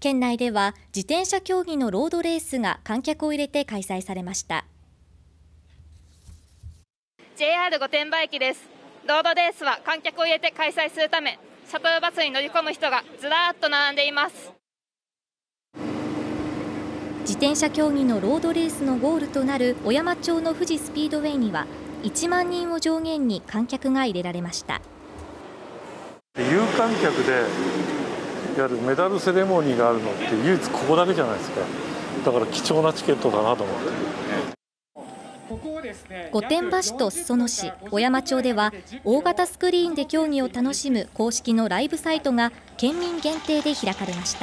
県内では自転車競技のロードレースが観客を入れて開催されました。 JR 御殿場駅です。ロードレースは観客を入れて開催するため、シャトルバスに乗り込む人がずらーっと並んでいます。 自転車競技のロードレースのゴールとなる小山町の富士スピードウェイには1万人を上限に観客が入れられました。 有観客でやるメダルセレモニーがあるのって唯一ここだけじゃないですか。だから貴重なチケットだなと思って。 御殿場市と裾野市、小山町では大型スクリーンで競技を楽しむ公式のライブサイトが県民限定で開かれました。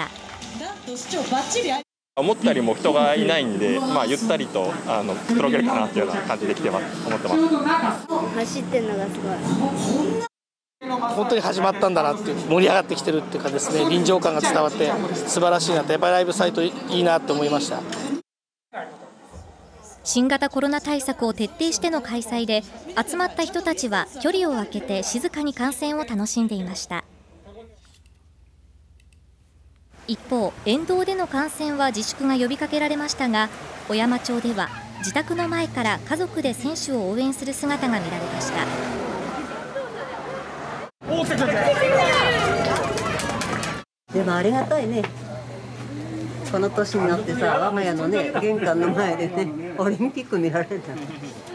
思ったよりも人がいないんで、ゆったりと転げるかなというような感じで来て思ってます。 走ってるのがすごい。 本当に始まったんだなっていう、盛り上がってきてるっていうかですね、臨場感が伝わって素晴らしいなと、やっぱりライブサイトいいなと思いました。 新型コロナ対策を徹底しての開催で、集まった人たちは距離を空けて静かに観戦を楽しんでいました。一方、沿道での観戦は自粛が呼びかけられましたが、小山町では自宅の前から家族で選手を応援する姿が見られました。 でもありがたいね。この年になってさ、我が家のね、玄関の前でね、オリンピック見られた。